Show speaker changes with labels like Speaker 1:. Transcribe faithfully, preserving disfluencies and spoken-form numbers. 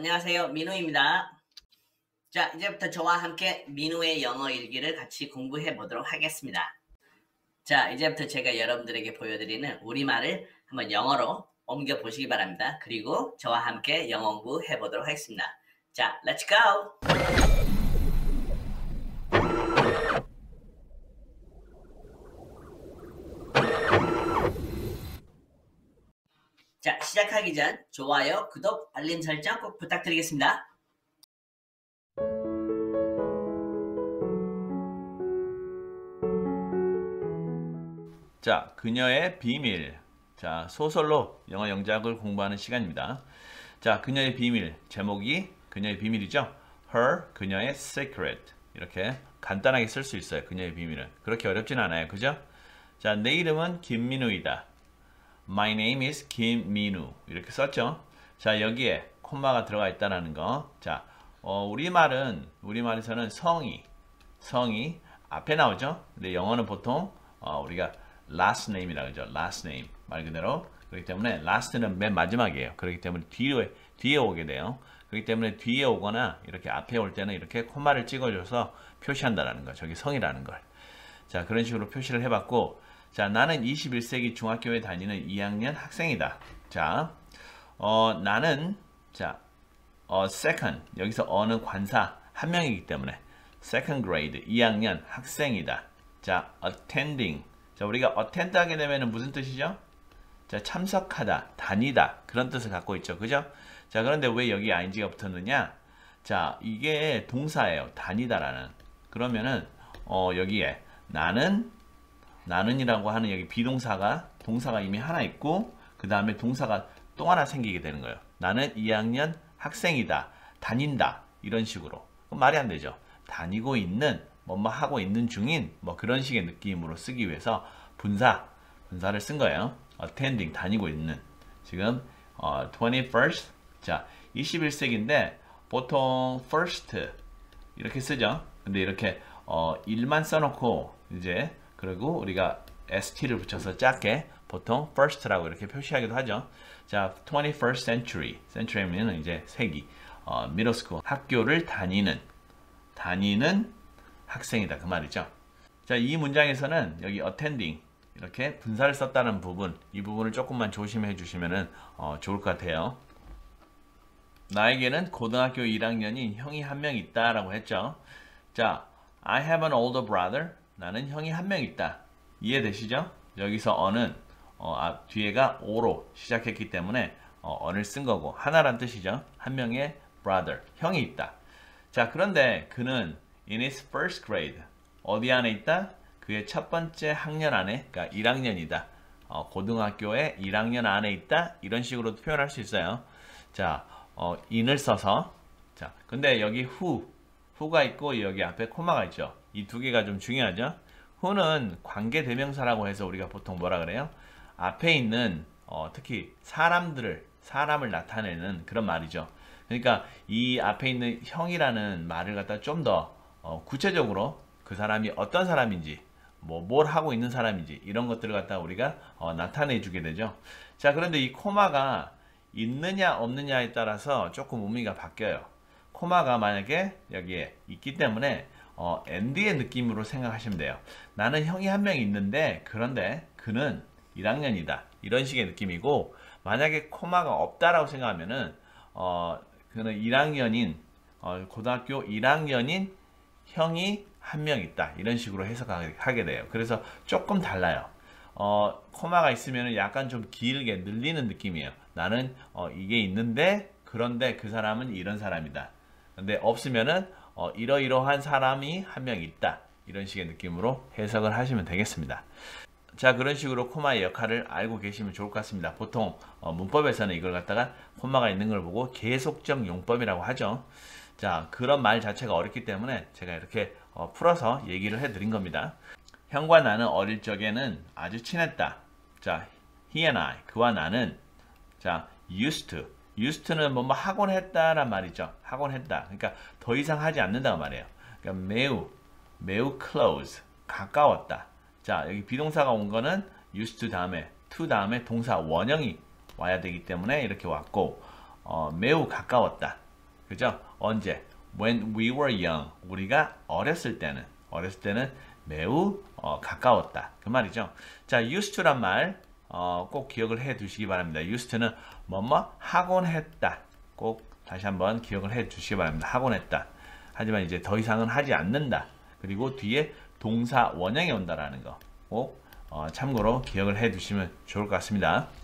Speaker 1: 안녕하세요. 민우입니다. 자, 이제부터 저와 함께 민우의 영어 일기를 같이 공부해 보도록 하겠습니다. 자, 이제부터 제가 여러분들에게 보여드리는 우리말을 한번 영어로 옮겨 보시기 바랍니다. 그리고 저와 함께 영어 공부해 보도록 하겠습니다. 자, let's go! 자, 시작하기 전 좋아요, 구독, 알림 설정 꼭 부탁드리겠습니다.
Speaker 2: 자, 그녀의 비밀. 자, 소설로 영어 영작을 공부하는 시간입니다. 자, 그녀의 비밀. 제목이 그녀의 비밀이죠. Her, 그녀의 secret. 이렇게 간단하게 쓸 수 있어요. 그녀의 비밀은. 그렇게 어렵진 않아요. 그죠? 자, 내 이름은 김민우이다. My name is 김민우. 이렇게 썼죠. 자, 여기에 콤마가 들어가 있다는 거. 자, 어, 우리말은, 우리말에서는 성이, 성이 앞에 나오죠. 근데 영어는 보통 어, 우리가 last name이라고 하죠. last name. 말 그대로. 그렇기 때문에 last는 맨 마지막이에요. 그렇기 때문에 뒤에, 뒤에 오게 돼요. 그렇기 때문에 뒤에 오거나 이렇게 앞에 올 때는 이렇게 콤마를 찍어줘서 표시한다라는 거. 저기 성이라는 걸. 자, 그런 식으로 표시를 해봤고, 자, 나는 이십일 세기 중학교에 다니는 이 학년 학생이다. 자, 어, 나는, 자, 어, second. 여기서 어는 관사 한 명이기 때문에 second grade 이 학년 학생이다. 자, attending. 자, 우리가 attend 하게 되면 무슨 뜻이죠? 자, 참석하다, 다니다. 그런 뜻을 갖고 있죠. 그죠? 자, 그런데 왜 여기 ing가 붙었느냐? 자, 이게 동사예요. 다니다라는. 그러면은, 어, 여기에 나는, 나는이라고 하는 여기 비동사가, 동사가 이미 하나 있고, 그 다음에 동사가 또 하나 생기게 되는 거예요. 나는 이 학년 학생이다. 다닌다. 이런 식으로. 그럼 말이 안 되죠. 다니고 있는, 뭐뭐 하고 있는 중인 뭐 그런 식의 느낌으로 쓰기 위해서 분사, 분사를 쓴 거예요. attending, 다니고 있는. 지금 어, twenty-first, 자, 이십일 세기인데 보통 first 이렇게 쓰죠. 근데 이렇게 어, 일만 써놓고 이제 그리고 우리가 st를 붙여서 작게 보통 first라고 이렇게 표시하기도 하죠. 자, twenty-first century, century면 이제 세기, 어, middle school, 학교를 다니는, 다니는 학생이다. 그 말이죠. 자, 이 문장에서는 여기 attending 이렇게 분사를 썼다는 부분, 이 부분을 조금만 조심해 주시면 어, 좋을 것 같아요. 나에게는 고등학교 일 학년인 형이 한 명 있다 라고 했죠. 자, I have an older brother. 나는 형이 한 명 있다. 이해되시죠? 여기서 어는 어, 앞, 뒤에가 o로 시작했기 때문에 어, on을 쓴 거고 하나란 뜻이죠. 한 명의 brother, 형이 있다. 자, 그런데 그는 in his first grade. 어디 안에 있다? 그의 첫 번째 학년 안에, 그러니까 일 학년이다. 어, 고등학교의 일 학년 안에 있다. 이런 식으로도 표현할 수 있어요. 자, 어, in을 써서. 자, 근데 여기 who, who가 있고 여기 앞에 코마가 있죠. 이 두 개가 좀 중요하죠. who는 관계대명사라고 해서 우리가 보통 뭐라 그래요? 앞에 있는 어, 특히 사람들을, 사람을 나타내는 그런 말이죠. 그러니까 이 앞에 있는 형이라는 말을 갖다 좀 더 어, 구체적으로 그 사람이 어떤 사람인지, 뭐 뭘 하고 있는 사람인지 이런 것들을 갖다 우리가 어, 나타내 주게 되죠. 자, 그런데 이 코마가 있느냐 없느냐에 따라서 조금 의미가 바뀌어요. 코마가 만약에 여기에 있기 때문에 어, and의 느낌으로 생각하시면 돼요. 나는 형이 한 명 있는데 그런데 그는 일 학년이다. 이런 식의 느낌이고, 만약에 코마가 없다라고 생각하면은 어, 그는 일 학년인 어, 고등학교 일 학년인 형이 한 명 있다. 이런 식으로 해석하게 돼요. 그래서 조금 달라요. 어, 코마가 있으면 약간 좀 길게 늘리는 느낌이에요. 나는 어, 이게 있는데 그런데 그 사람은 이런 사람이다. 근데 없으면은 어, 이러이러한 사람이 한 명 있다. 이런 식의 느낌으로 해석을 하시면 되겠습니다. 자, 그런 식으로 코마의 역할을 알고 계시면 좋을 것 같습니다. 보통 어, 문법에서는 이걸 갖다가 코마가 있는 걸 보고 계속적 용법이라고 하죠. 자, 그런 말 자체가 어렵기 때문에 제가 이렇게 어, 풀어서 얘기를 해드린 겁니다. 형과 나는 어릴 적에는 아주 친했다. 자, he and I, 그와 나는. 자, used to, used to는 뭐뭐 하곤 했다란 말이죠. 하곤 했다. 그러니까 더 이상 하지 않는다고 말이에요. 그러니까 매우, 매우 close, 가까웠다. 자, 여기 비동사가 온 거는 used to 다음에, to 다음에 동사 원형이 와야 되기 때문에 이렇게 왔고, 어, 매우 가까웠다. 그죠? 언제? When we were young. 우리가 어렸을 때는. 어렸을 때는 매우 어, 가까웠다. 그 말이죠. 자, used to란 말 어, 꼭 기억을 해 두시기 바랍니다. used to는 뭐뭐 하곤 했다. 꼭 다시 한번 기억을 해 주시기 바랍니다. 하곤 했다. 하지만 이제 더 이상은 하지 않는다. 그리고 뒤에 동사 원형이 온다라는 거 꼭 어, 참고로 기억을 해 두시면 좋을 것 같습니다.